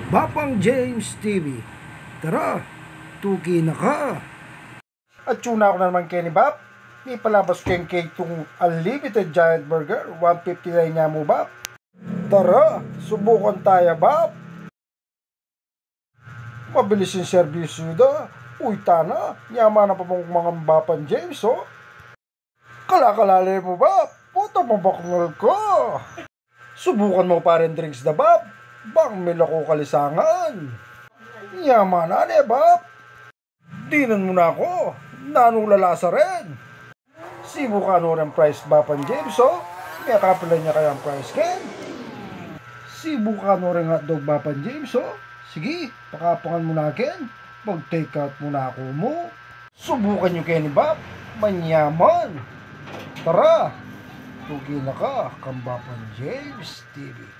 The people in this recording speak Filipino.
Bapang James TV. Tara, tuki na ka. At tuna ako na naman Kenny Bap. Di palabas ko yung cake itong unlimited giant burger. 159 niya mo Bap. Tara, subukan tayo Bap. Mabilis yung servisyo da. Uy tana, yaman na pa mong mga Bapan James oh. Kalakalali mo Bap. Puta mabakngal ko. Subukan mo pa rin drinks na Bap. Bang may lako kalisangan. Yaman na Bap. Dinan mo na ako. Nanulalasa rin. Sibukano rin price Bapan James oh. May kapila niya kaya ang price Ken. Sibukano rin hotdog Bapan James oh. Sige, pakapangan mo na Ken. Mag-take out muna ako mo. Subukan nyo Kenny Bap. Manyaman. Tara. Tugi na ka, Bapan James TV.